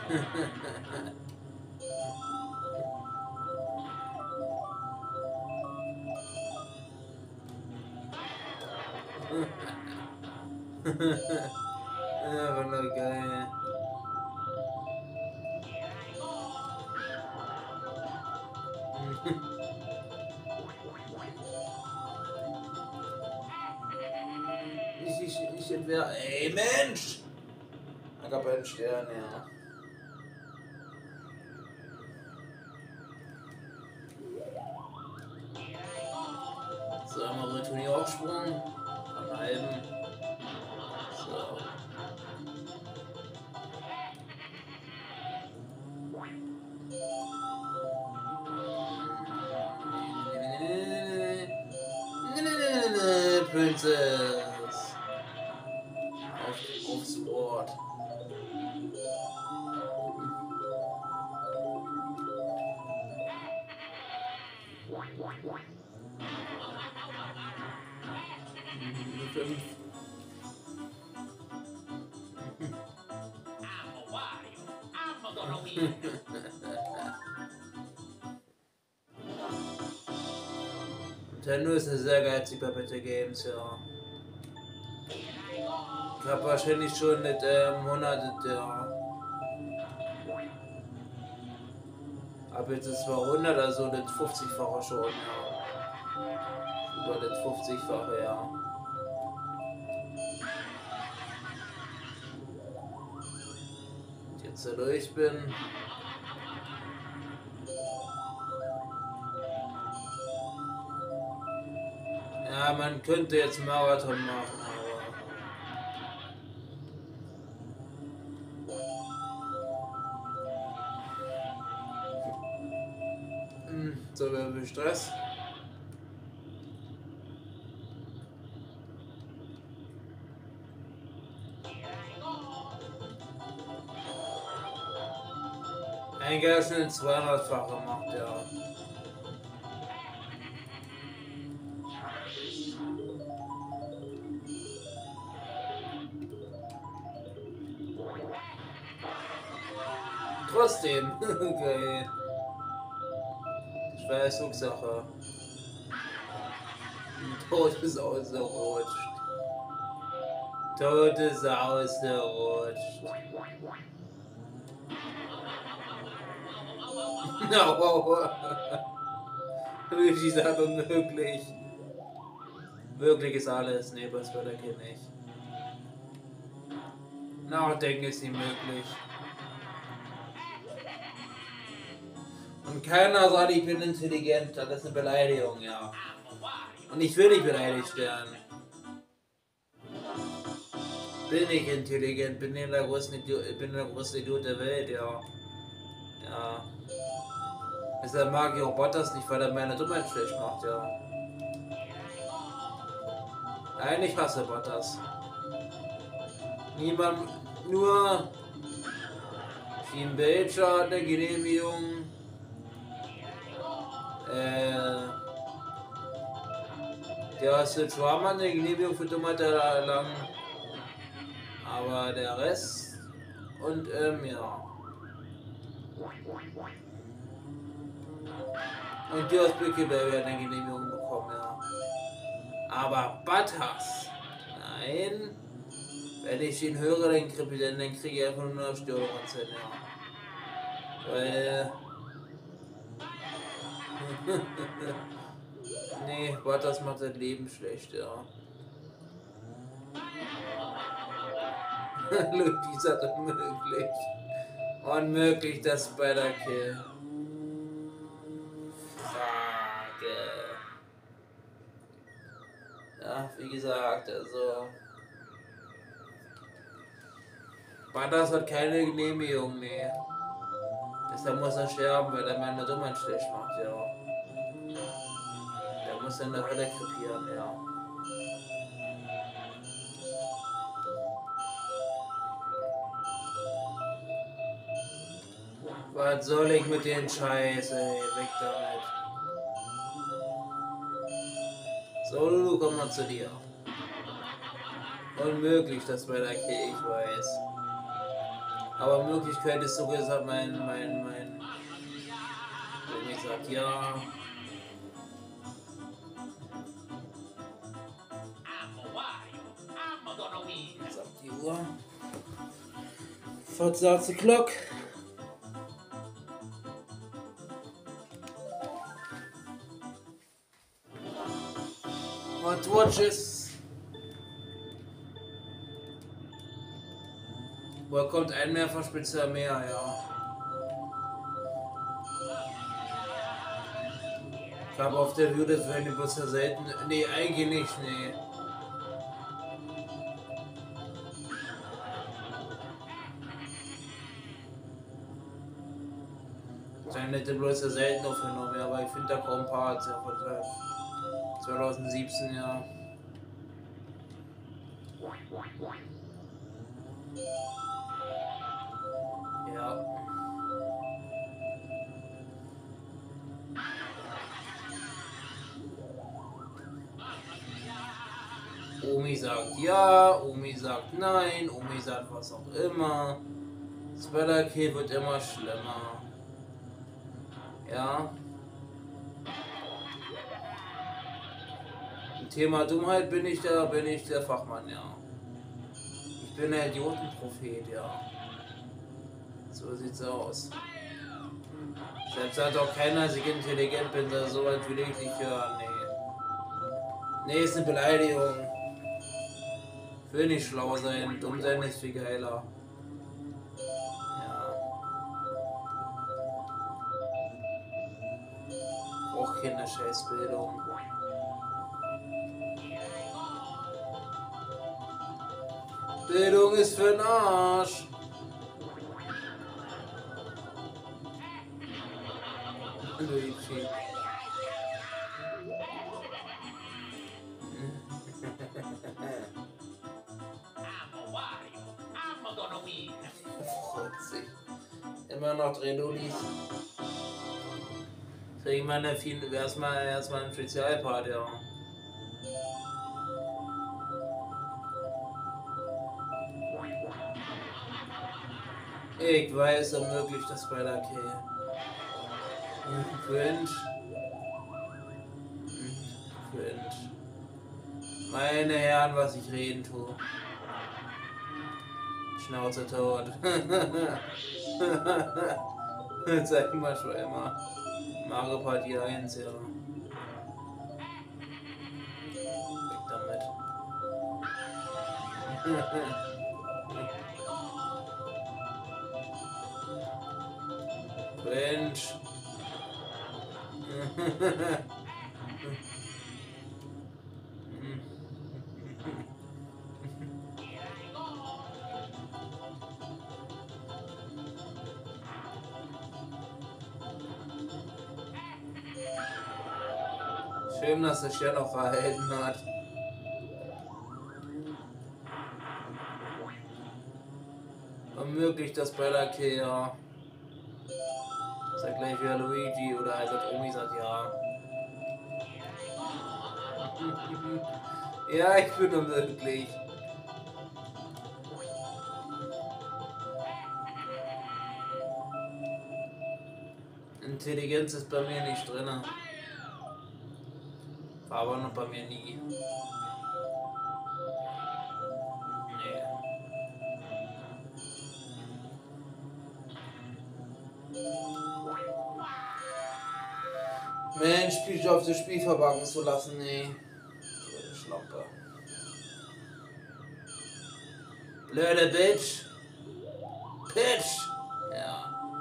Ja, war nur geil. Ich entweder. Ey, Mensch! Da gab einen Stern, ja. So, einmal Retournieraufsprung. Am halben. So. Princess. Aufs Wort. Fünf. Nintendo ist eine sehr geizig bei Battle Games, ja. Ich habe wahrscheinlich schon mit 100, ja. Ab jetzt ist 200, also das 50-fache schon, ja. Über das 50-fache, ja. Und jetzt da durch bin. Ja, man könnte jetzt Marathon machen, aber. So, wer will Stress? Eigentlich hat er schon 200-fache gemacht, ja. Trotzdem, okay. Schwerungssache. Tod ist ausgerutscht. Tod ist ausgerutscht. No. Luigi sagt unmöglich. Möglich ist alles. Nee, was will der Kind nicht. Nachdenken ist nicht möglich. Und keiner sagt, ich bin intelligent. Das ist eine Beleidigung, ja. Und ich will nicht beleidigt werden. Bin ich intelligent, bin der größte Idiot der Welt, ja. Ja. Deshalb mag ich auch Bottas nicht, weil er meine Dummheit schlecht macht, ja. Nein, ich hasse Bottas. Niemand, nur Team Belcher hat eine Genehmigung. Der Schwarm hat eine Genehmigung für Dummheit erlangen. Aber der Rest und ja. Und die aus Bückeberg hat eine Genehmigung bekommen, ja. Aber Bottas, nein. Wenn ich ihn höre, dann kriege ich einfach nur noch Störungen hin, ja. Weil. Nee, Bottas macht sein Leben schlecht, ja. Luigi sagt unmöglich. Unmöglich, das Spider-Kill. Ja, wie gesagt, also. Bottas hat keine Genehmigung mehr. Deshalb muss er sterben, weil er meine Dummheit schlecht macht, ja. Der muss in der Hölle krepieren, ja. Was soll ich mit den Scheiß, ey? Weg damit. So, Lulu, komm mal zu dir. Unmöglich, dass bei der Kill, ich weiß. Aber Möglichkeit ist so gesagt mein wenn ich sag ja. Sagt die Uhr. 14 o'clock. What watches? Woher kommt ein Mehrfachspitzer mehr, ja. Ich habe auf der Würde für eine Busse selten. Nee, eigentlich nicht, nee. Sein hätte bloß ja selten aufgenommen, aber ich finde da kaum Parts, ja, von 2017, ja. Ja. Omi sagt ja, Omi sagt nein, Omi sagt was auch immer. Spellerkey wird immer schlimmer. Ja. Im Thema Dummheit bin ich der Fachmann, ja. Ich bin der Idiotenprophet, ja. So sieht's aus. Selbst sagt auch keiner, dass ich intelligent bin, so weit will ich nicht hören, nee. Nee, ist eine Beleidigung. Ich will nicht schlau sein, dumm sein ist viel geiler. Ja. Auch keine Scheißbildung. Bildung ist für den Arsch. Luigi. Immer noch Redulis. Kriegen wir eine viel erstmal ein Spezialpart, ja. Ich weiß, ermöglicht das bei der K. Cringe. Cringe. Meine Herren, was ich reden tue. Schnauze tot. Zeig mal schon immer. Mario Party 1, ja. Weg damit. Mensch. Schön, dass es ja noch verhalten hat. Unmöglich, dass bei der Kehr. Sagt gleich wieder Luigi oder er sagt Omi sagt ja. Ja, ich bin unmöglich. Intelligenz ist bei mir nicht drin. War aber noch bei mir nie. Nee. Mensch, Spiel auf das Spiel verbacken zu lassen, nee. Blöde Schlampe. Blöde Bitch. Bitch. Ja.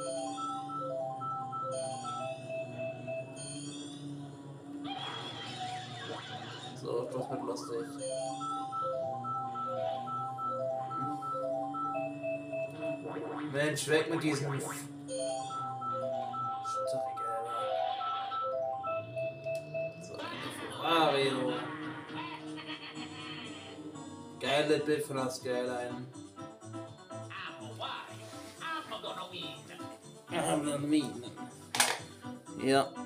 So, das wird lustig. Mensch, weg mit diesem so eine Ferrari. Geile Bild von der Skyline. I'm gonna win. Ja.